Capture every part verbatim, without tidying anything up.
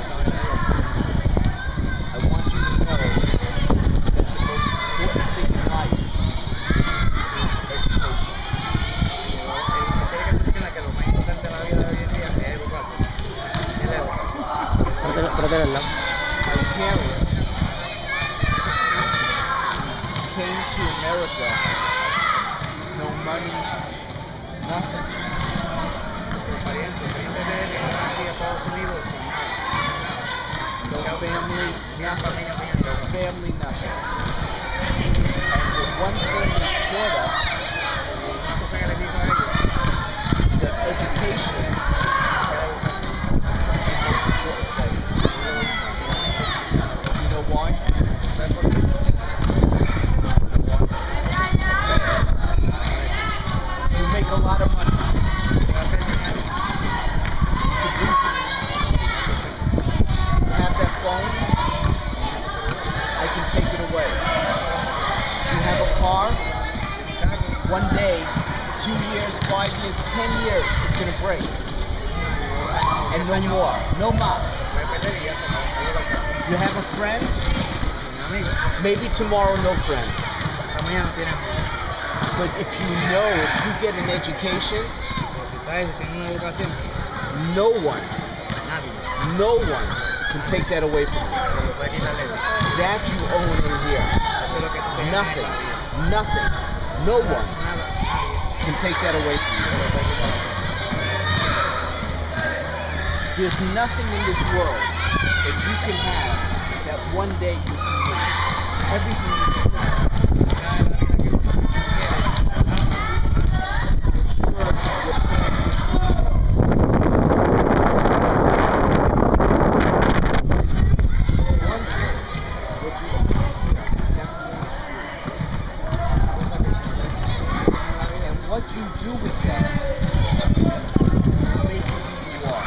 I want you to know that the most important thing in life is education. My parents came to America, no money, nothing. No family, nothing. No family, nothing. And the one thing they taught us is that education is the most important thing. You know why? You make a lot of money. Phone, I can take it away. You have a car, one day, two years, five years, ten years, it's going to break. And no more, no más. You have a friend, maybe tomorrow no friend. But if you know, if you get an education, no one, no one can take that away from you. That you own in here. Nothing, nothing, no one can take that away from you. There's nothing in this world that you can have that one day you can lose. Everything you can have. What you do with that will make you who you are.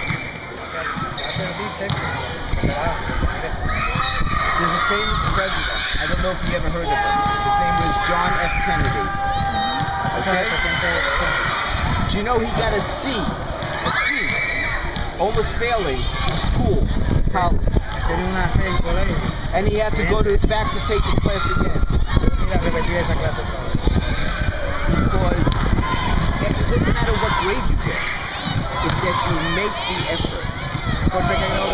There's a famous president. I don't know if you ever heard of him. His name was John F. Kennedy. Okay? Do you know he got a C? A C. Almost failing in school, college. And he had to go to back to take the class again. Because it doesn't matter what grade you get, it's that you make the effort.